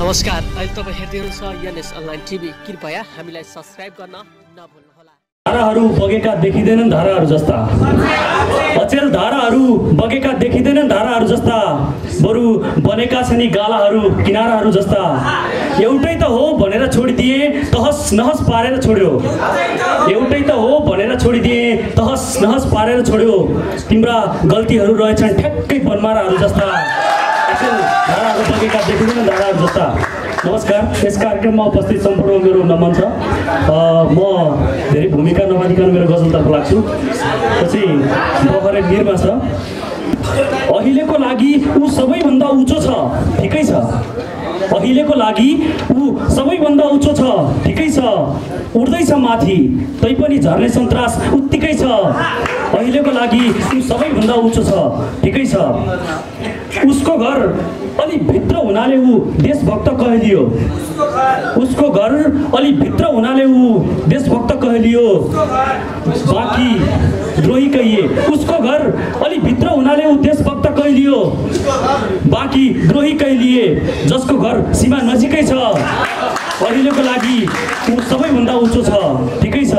नमस्कार, अहिले तपाईँ हेर्दै हुनुहुन्छ एनएस अनलाइन टिभी। कृपया हामीलाई सब्स्क्राइब गर्न नभुल्नुहोला। धाराहरू बगेका देखिँदैनन् धाराहरू जस्ता, अचेल धाराहरू बगेका देखिँदैनन् धाराहरू जस्ता, बरु बनेका छन् यी गालाहरू किनाराहरू जस्ता। एउटै त हो भनेर छोडिदिए तहस नहस पारेर छोड्यो, एउटै त हो भनेर छोडिदिए तहस नहस पारेर छोड्यो। तिम्रा गल्तीहरू रहेछन् ठ्याक्कै बनमाराहरू जस्ता, अचेल धाराहरू बगेका देखिँदैनन् धाराहरू जस्ता। नमस्कार, यस कार्यक्रममा उपस्थित सम्पूर्ण मेरो नमन छ। म धेरै भूमिका नमानिकन मेरो गजलतर्फ लाग्छु। पछि बखरे गिरमा छ, अहिलेको लागि ऊ सबैभन्दा उच्चो छ, ठिकै छ। अहिलेको लागि ऊ सबैभन्दा उच्चो छ, ठिकै छ। उड्दैछ माथि तैपनि झर्ने सन्तास उत्तिकै छ। अहिलेको लागि ऊ सबैभन्दा उच्चो छ, ठिकै छ। उसको घर अलि भित्र हुनाले ऊ देशभक्त कहलियो, उसको घर अलि भित्र हुनाले ऊ देशभक्त कहलियो। बाँकी द्रोही कहिए, उसको घर अलि भित्र हुनाले ऊ देशभक्त कहलियो। बाँकी द्रोही कहिलिए जसको घर सीमा नजिकै छ। अहिलेको लागि ऊ सबैभन्दा उच्चो छ, ठिकै छ।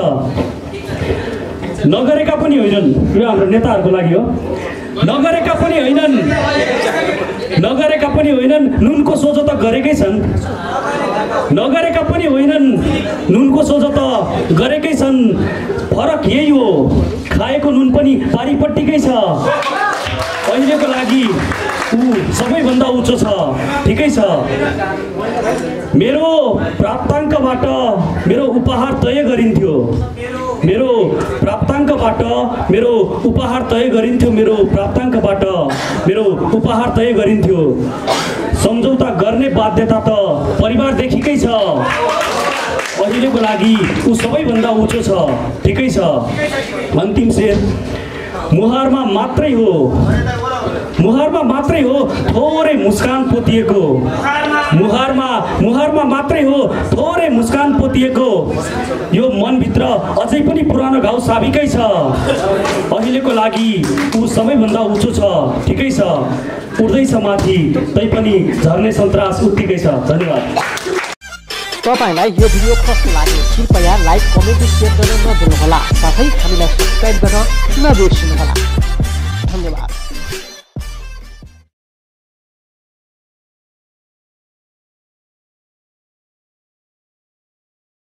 नगरेका पनि होइनन्, यो हाम्रो नेताहरूको लागि हो। नगरेका पनि होइनन्, नगरेका पनि होइनन्, नुनको सोझो त गरेकै छन्। नगरेका पनि होइनन्, नुनको सोझो त गरेकै छन्। फरक यही हो, खाएको नुन पनि पारिपट्टिकै छ। अहिलेको लागि ऊ सबैभन्दा उच्चो छ, ठिकै छ। मेरो प्राप्ताङ्कबाट मेरो उपहार तय गरिन्थ्यो, मेरो प्राप्ताङ्कबाट मेरो उपहार तय गरिन्थ्यो, मेरो प्राप्ताङ्कबाट मेरो उपहार तय गरिन्थ्यो। सम्झौता गर्ने बाध्यता त परिवारदेखिकै छ। अहिलेको लागि ऊ सबैभन्दा उच्चो छ, ठिकै छ। अन्तिम शेर, मुहारमा मात्रै हो, मुहारमा मात्रै हो थोरै मुस्कान पोतिएको, मुहारमा मात्रै हो थोरै मुस्कान पोतिएको। यो मनभित्र अझै पनि पुरानो घाउ साबिकै छ। अहिलेको लागि ऊ सबैभन्दा उच्चो छ, ठिकै छ। उड्दैछ माथि तैपनि झर्ने सन्तास उत्तिकै छ। धन्यवाद। तपाईलाई यो भिडियो कस्तो लाग्यो कृपया लाइक, कमेन्ट, शेयर गर्न नभुल्नुहोला। साथै हामीलाई सब्स्क्राइब गर्न नबिर्सनुहोला। धन्यवाद।